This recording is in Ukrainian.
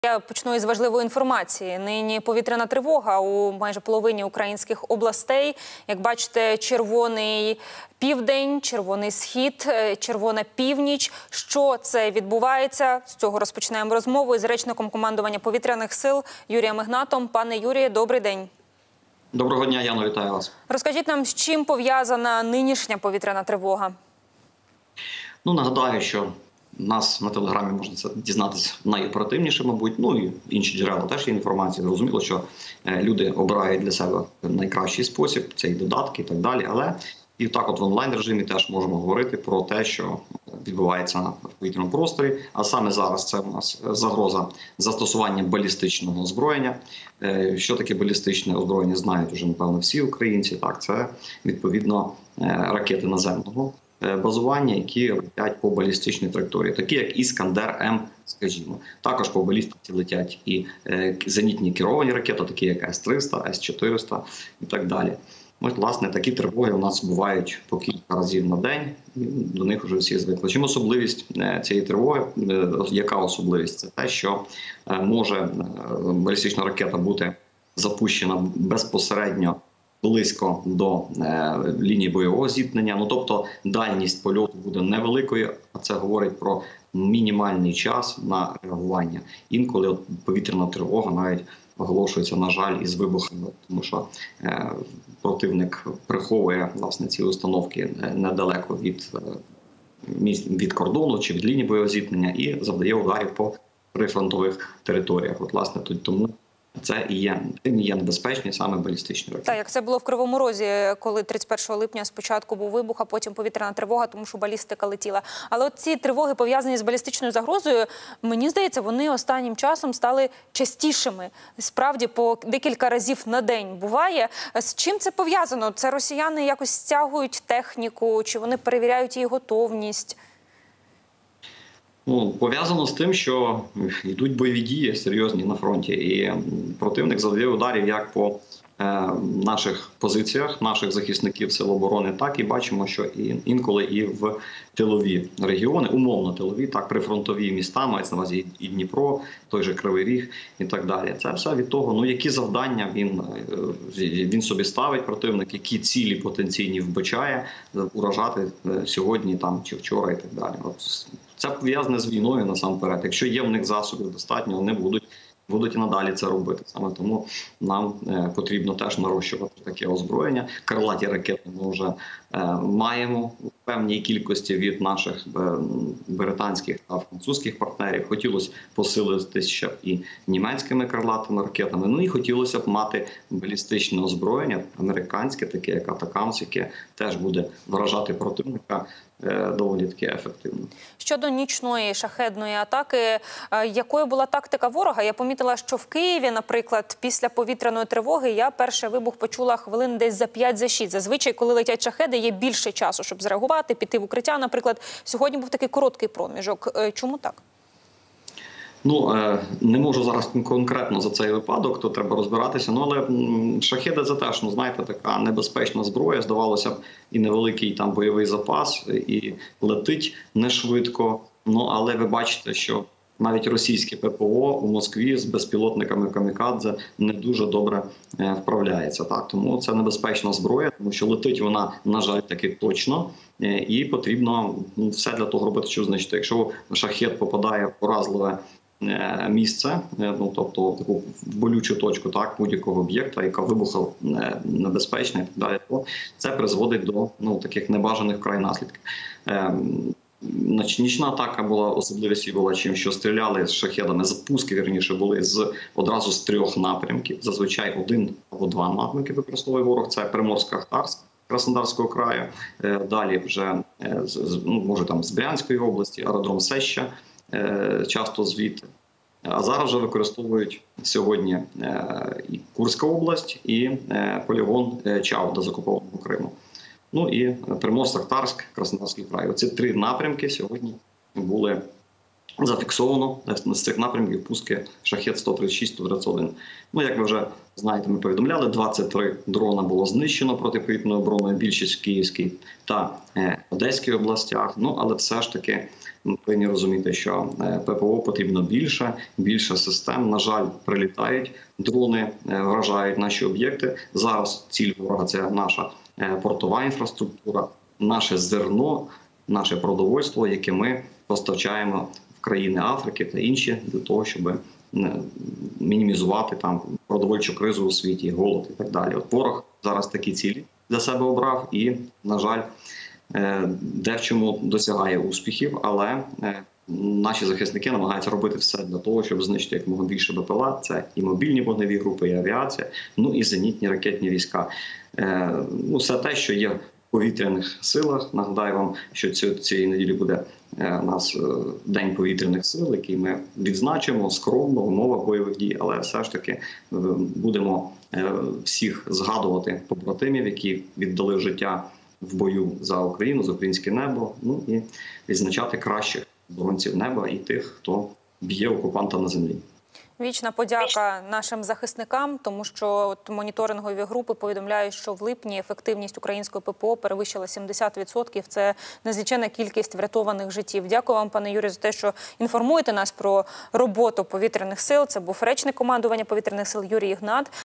Я почну із важливої інформації. Нині повітряна тривога у майже половині українських областей. Як бачите, червоний південь, червоний схід, червона північ. Що це відбувається? З цього розпочнемо розмову із речником командування повітряних сил Юрієм Ігнатом. Пане Юріє, добрий день. Доброго дня, Яно, вітаю вас. Розкажіть нам, з чим пов'язана нинішня повітряна тривога? Нагадаю, що нас на Телеграмі можна це дізнатися найоперативніше, мабуть. І інші джерела теж є інформація. Зрозуміло, що люди обирають для себе найкращий спосіб, це і додатки, і так далі. Але і так от в онлайн-режимі теж можемо говорити про те, що відбувається на повітряному просторі. А саме зараз це у нас загроза застосування балістичного озброєння. Що таке балістичне озброєння, знають вже, напевно, всі українці. Так, це, відповідно, ракети наземного базування, які летять по балістичній траєкторії, такі як Іскандер-М, скажімо. Також по балістиці летять і зенітні керовані ракети, такі як С-300, С-400 і так далі. Власне, такі тривоги у нас бувають по кілька разів на день, і до них вже всі звикли. Чим особливість цієї тривоги? Яка особливість? Це те, що може балістична ракета бути запущена безпосередньо близько до лінії бойового зіткнення. Тобто дальність польоту буде невеликою, а це говорить про мінімальний час на реагування. Інколи повітряна тривога навіть оголошується, на жаль, із вибухами, тому що противник приховує, власне, ці установки недалеко від кордону чи від лінії бойового зіткнення і завдає ударів по прифронтових територіях. Власне, тому це і є небезпечні саме балістичні ракети. Так, як це було в Кривому Розі, коли 31 липня спочатку був вибух, а потім повітряна тривога, тому що балістика летіла. Але от ці тривоги, пов'язані з балістичною загрозою, мені здається, вони останнім часом стали частішими. Справді, по декілька разів на день буває. З чим це пов'язано? Це росіяни якось стягують техніку, чи вони перевіряють її готовність? Пов'язано з тим, що йдуть бойові дії серйозні на фронті, і противник завдає ударів як по наших позиціях, наших захисників Сил оборони, так і бачимо, що інколи і в тилові регіони, умовно тилові, так, прифронтові міста, мається на увазі і Дніпро, той же Кривий Ріг і так далі. Це все від того, які завдання він собі ставить, противник, які цілі потенційні вбачає уражати сьогодні там чи вчора і так далі. Це пов'язане з війною насамперед. Якщо є в них засобів достатньо, вони будуть і надалі це робити. Саме тому нам потрібно теж нарощувати таке озброєння. Крилаті ракети ми вже маємо в певній кількості від наших британських та французьких партнерів. Хотілося посилитися ще і німецькими крилатими ракетами. І хотілося б мати балістичне озброєння, американське, таке як Атакамс, яке теж буде вражати противника доволі таки ефективно. Щодо нічної шахедної атаки, якою була тактика ворога? Я помітила, що в Києві, наприклад, після повітряної тривоги я перший вибух почула хвилин десь за 5-6. Зазвичай, коли летять шахеди, є більше часу, щоб зреагувати, піти в укриття, наприклад. Сьогодні був такий короткий проміжок. Чому так? Не можу зараз конкретно за цей випадок, то треба розбиратися. Але шахеди – це теж, знаєте, така небезпечна зброя. Здавалося б, і невеликий там бойовий запас, і летить не швидко. Але ви бачите, що навіть російське ППО у Москві з безпілотниками камікадзе не дуже добре вправляється. Так? Тому це небезпечна зброя, тому що летить вона, на жаль, таки точно. І потрібно все для того робити, що значить. Якщо шахед попадає в поразливе місце, тобто таку болючу точку, так, будь-якого об'єкта, яка вибухонебезпечна і так далі, то це призводить до таких небажаних вкрай наслідків. Нічна атака була, особливість була чим, що стріляли з шахедами, запуски, вірніше, були одразу з 3 напрямків. Зазвичай 1 або 2 напрямки використовує ворог. Це Приморсько-Ахтарськ Краснодарського краю, далі вже, може там з Брянської області, аеродром Сеща, часто звідти. А зараз вже використовують сьогодні і Курська область, і полігон Чавда з окупованого Криму. І Приморсько-Ахтарськ, Краснодарський край. Оці 3 напрямки сьогодні були зафіксовано з цих напрямків пуски «Шахед-136», «131». Ну, як ви вже знаєте, ми повідомляли, 23 дрона було знищено протиповітряною обороною, більшість в Київській та Одеській областях. Ну, але все ж таки ми повинні розуміти, що ППО потрібно більше систем. На жаль, прилітають дрони, вражають наші об'єкти. Зараз ціль ворога – це наша портова інфраструктура, наше зерно, наше продовольство, яке ми постачаємо в країни Африки та інші для того, щоб мінімізувати там продовольчу кризу у світі, голод і так далі. От ворог зараз такі цілі для себе обрав і, на жаль, де в чому досягає успіхів, але наші захисники намагаються робити все для того, щоб знищити якомога більше БПЛА. Це і мобільні вогневі групи, і авіація, ну і зенітні ракетні війська. Ну, все те, що є в повітряних силах. Нагадаю вам, що цієї неділі буде у нас День повітряних сил, який ми відзначимо скромно в умовах бойових дій, але все ж таки будемо всіх згадувати побратимів, які віддали життя в бою за Україну, за українське небо, ну і відзначати кращих оборонців неба і тих, хто б'є окупанта на землі. Вічна подяка нашим захисникам, тому що от моніторингові групи повідомляють, що в липні ефективність української ППО перевищила 70%. Це незліченна кількість врятованих життів. Дякую вам, пане Юрію, за те, що інформуєте нас про роботу повітряних сил. Це був речник командування повітряних сил Юрій Ігнат.